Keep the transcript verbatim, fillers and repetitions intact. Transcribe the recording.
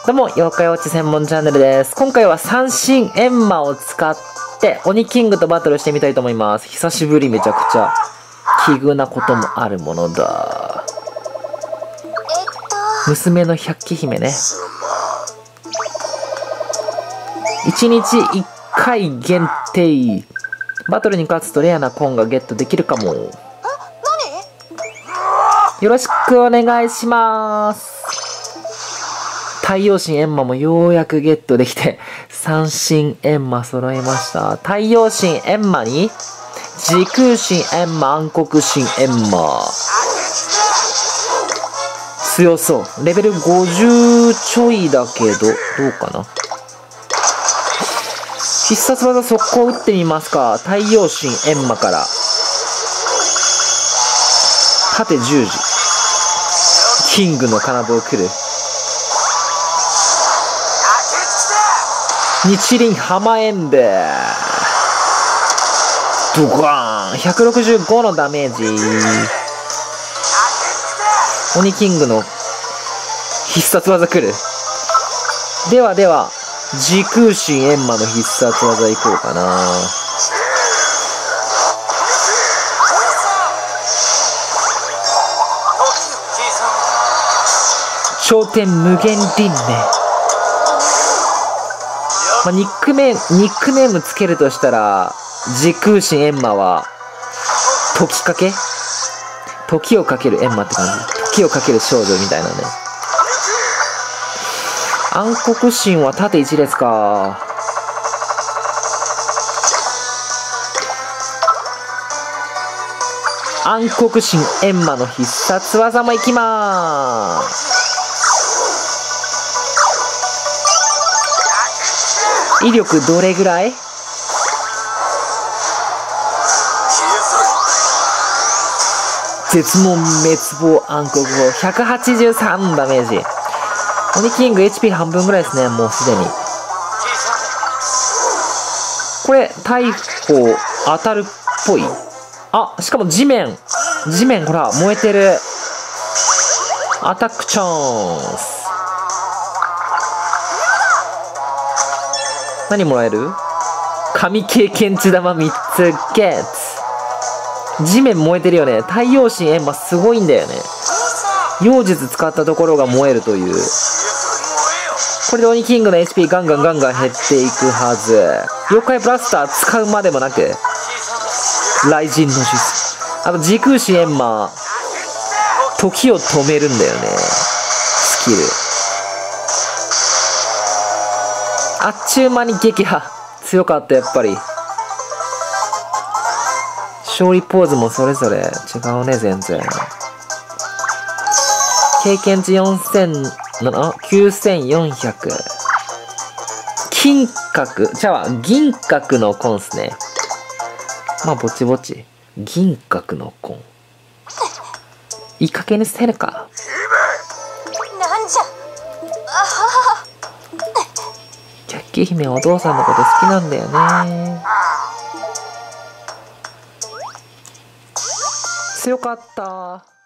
どうも、妖怪ウォッチ専門チャンネルです。今回は三神エンマを使って鬼キングとバトルしてみたいと思います。久しぶり、めちゃくちゃ奇遇なこともあるものだ。娘の百鬼姫ね。いちにちいっかい限定。バトルに勝つとレアなコーンがゲットできるかも。よろしくお願いします。太陽神エンマもようやくゲットできて、三神エンマ揃いました。太陽神エンマに、時空神エンマ、暗黒神エンマ。強そう。レベルごじゅうちょいだけど、どうかな。必殺技速攻打ってみますか。太陽神エンマから。縦十字。キングの金棒来る。日輪浜エンベドガーンひゃくろくじゅうごのダメージ。鬼キングの必殺技来る。ではでは時空神エンマの必殺技いこうかな。頂点無限輪廻。まあ、ニックメニックネームつけるとしたら、時空神エンマは、時かけ時をかけるエンマって感じ。時をかける少女みたいなね。暗黒神は縦一列か。暗黒神エンマの必殺技もいきまーす。威力どれぐらい？絶門滅亡暗黒砲ひゃくはちじゅうさんダメージ。鬼キング エイチピー 半分ぐらいですね、もうすでに。これ大砲当たるっぽい。あ、しかも地面地面ほら燃えてる。アタックチャンス。何もらえる？神経験値玉みっつゲッツ。地面燃えてるよね。太陽神エンマすごいんだよね。妖術使ったところが燃えるという。これで鬼キングの エイチピー ガンガンガンガン減っていくはず。妖怪ブラスター使うまでもなく雷神の術。あと時空神エンマ時を止めるんだよね、スキル。あっちゅう間に撃破。強かった、やっぱり。勝利ポーズもそれぞれ違うね、全然。経験値よんせん、きゅうせんよんひゃく。金閣、じゃあ、銀閣のコンっすね。まあ、ぼちぼち。銀閣のコン。いい加減に捨てるか。 なんじゃ。 百鬼姫はお父さんのこと好きなんだよね。強かった。